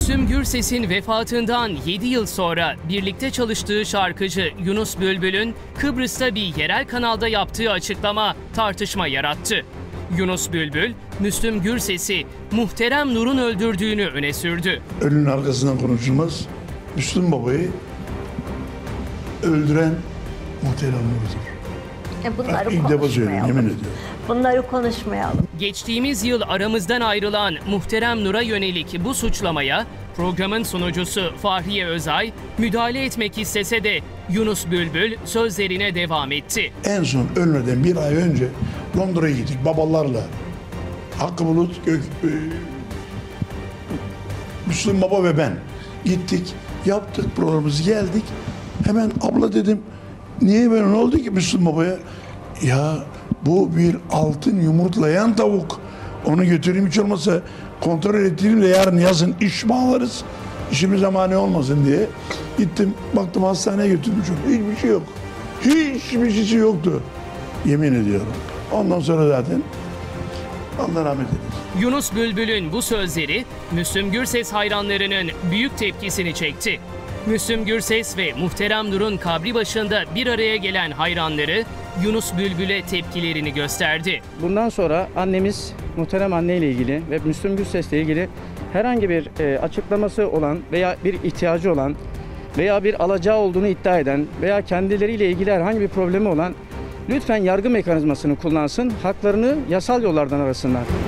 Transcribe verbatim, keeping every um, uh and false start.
Müslüm Gürses'in vefatından yedi yıl sonra birlikte çalıştığı şarkıcı Yunus Bülbül'ün Kıbrıs'ta bir yerel kanalda yaptığı açıklama tartışma yarattı. Yunus Bülbül, Müslüm Gürses'i Muhterem Nur'un öldürdüğünü öne sürdü. Ölünün arkasından konuşulmaz. Müslüm Baba'yı öldüren Muhterem Nur'dur. E bunları İlk defa söylüyorum, yemin ediyorum. Bunları konuşmayalım. Geçtiğimiz yıl aramızdan ayrılan Muhterem Nur'a yönelik bu suçlamaya programın sunucusu Fahriye Özay müdahale etmek istese de Yunus Bülbül sözlerine devam etti. En son ölmeden bir ay önce Londra'ya gittik babalarla. Hakkı Bulut, Gök, e, Müslüm Baba ve ben gittik, yaptık programımızı, geldik. Hemen abla dedim, niye böyle, ne oldu ki Müslüm Baba'ya? Ya bu bir altın yumurtlayan tavuk. Onu götüreyim, hiç olmasa kontrol ettireyim de yarın yazın iş bağlarız. İşimize mani olmasın diye. Gittim, baktım hastaneye götürmüş. Hiçbir şey yok. Hiçbir şey yoktu. Yemin ediyorum. Ondan sonra zaten Allah rahmet eylesin. Yunus Bülbül'ün bu sözleri Müslüm Gürses hayranlarının büyük tepkisini çekti. Müslüm Gürses ve Muhterem Nur'un kabri başında bir araya gelen hayranları Yunus Bülbül'e tepkilerini gösterdi. Bundan sonra annemiz, Muhterem anne ile ilgili ve Müslüm Gürses'le ilgili herhangi bir e, açıklaması olan veya bir ihtiyacı olan veya bir alacağı olduğunu iddia eden veya kendileriyle ilgili herhangi bir problemi olan lütfen yargı mekanizmasını kullansın, haklarını yasal yollardan arasınlar.